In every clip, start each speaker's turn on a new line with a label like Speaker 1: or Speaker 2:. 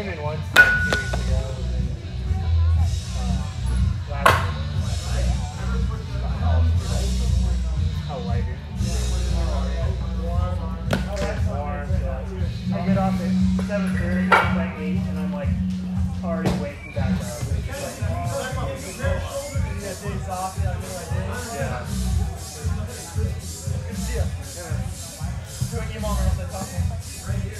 Speaker 1: came in once like 2 weeks ago. Last week. How light it is. Warm. I get off at 7:30, like 8, and I'm like already waking back up. Days off, yeah, yeah. Good to see you. Doing your mom around the top. Right here.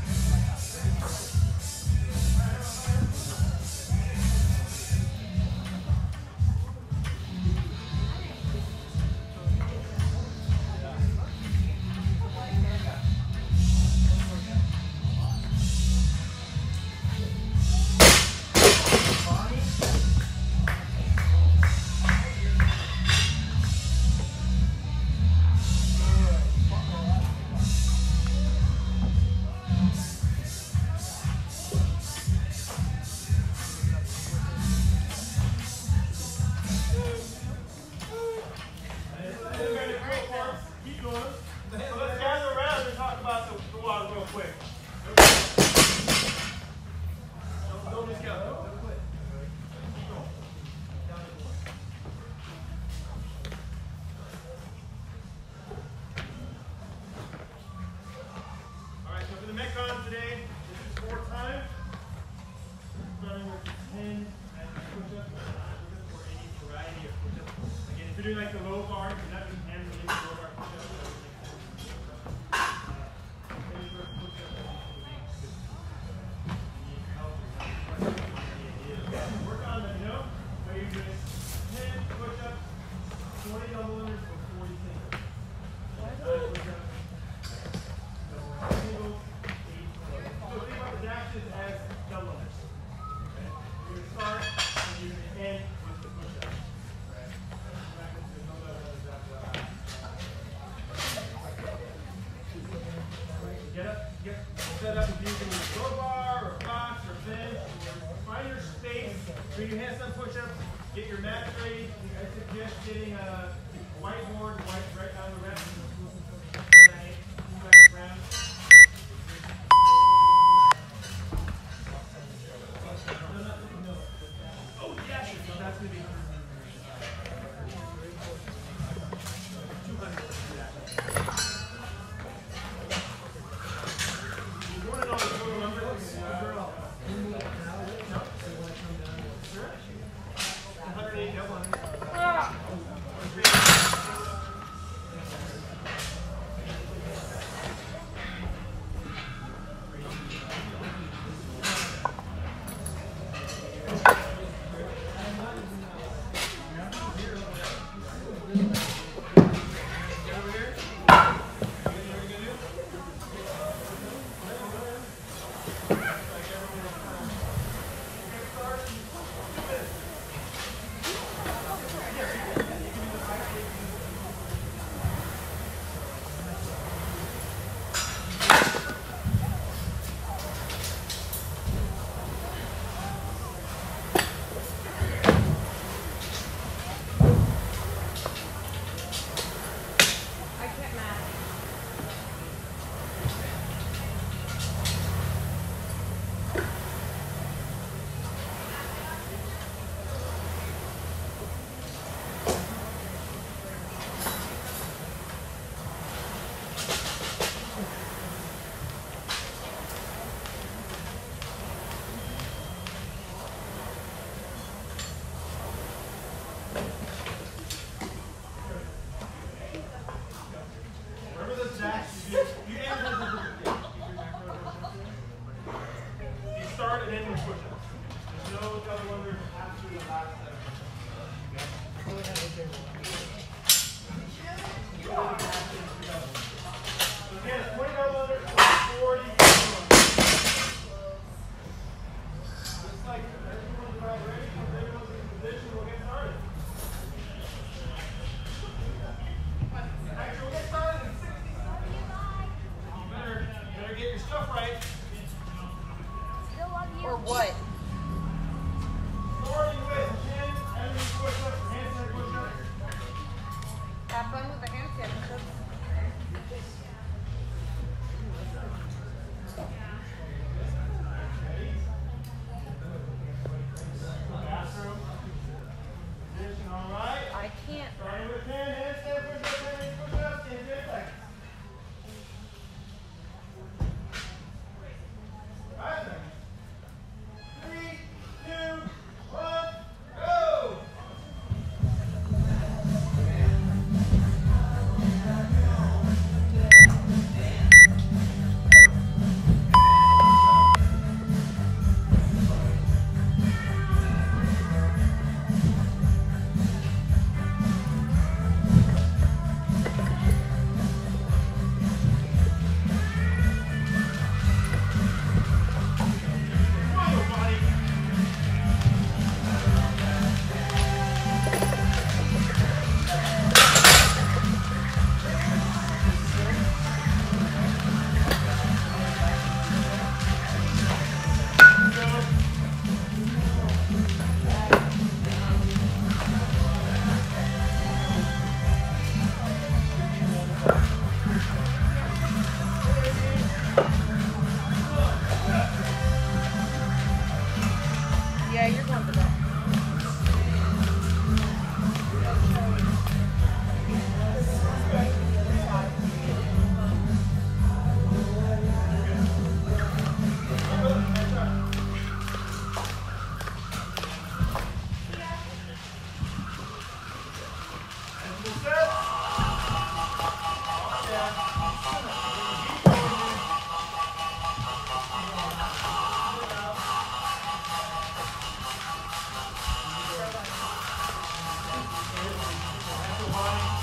Speaker 2: Doing like the low bar, because that means hands in the low bar push-up. Work on them, you know? So you're doing 10 push-ups, 20 double unders for 40 singles. 9 push-ups, singles, 8 push-ups. So think about the dashes as double unders. Okay? You're going to start and you're going to end with the push-ups. Get up, set up if using a low bar or box or bench. Find your space. Do your handstand push-ups. Get your mat ready. I suggest getting a whiteboard, right down the rest. Oh yes, that's gonna be 200.
Speaker 3: Or what?
Speaker 2: Starting with 10 heavy push-ups, handstand push-ups.
Speaker 3: Have fun with the handstand push-ups.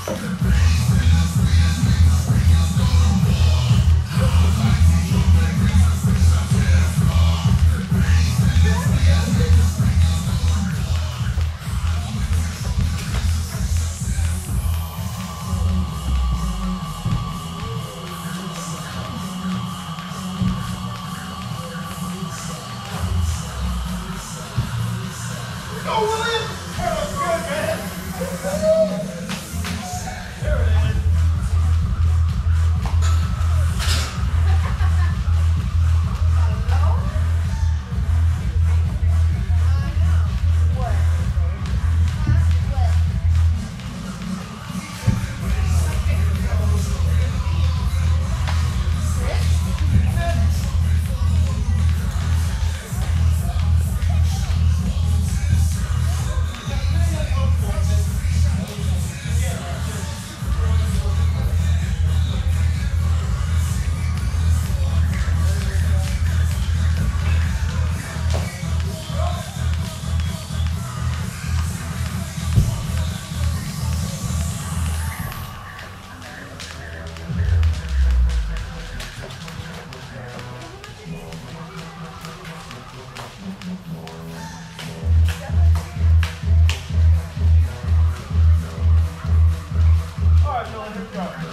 Speaker 2: All right, Dylan, here we go.